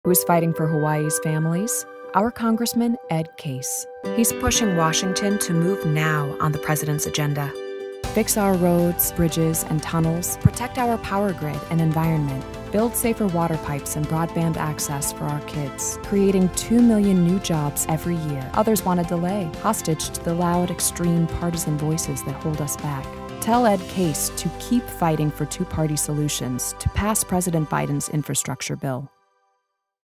Who's fighting for Hawaii's families? Our Congressman, Ed Case. He's pushing Washington to move now on the president's agenda. Fix our roads, bridges, and tunnels, protect our power grid and environment, build safer water pipes and broadband access for our kids, creating 2 million new jobs every year. Others want to delay, hostage to the loud, extreme partisan voices that hold us back. Tell Ed Case to keep fighting for two-party solutions to pass President Biden's infrastructure bill.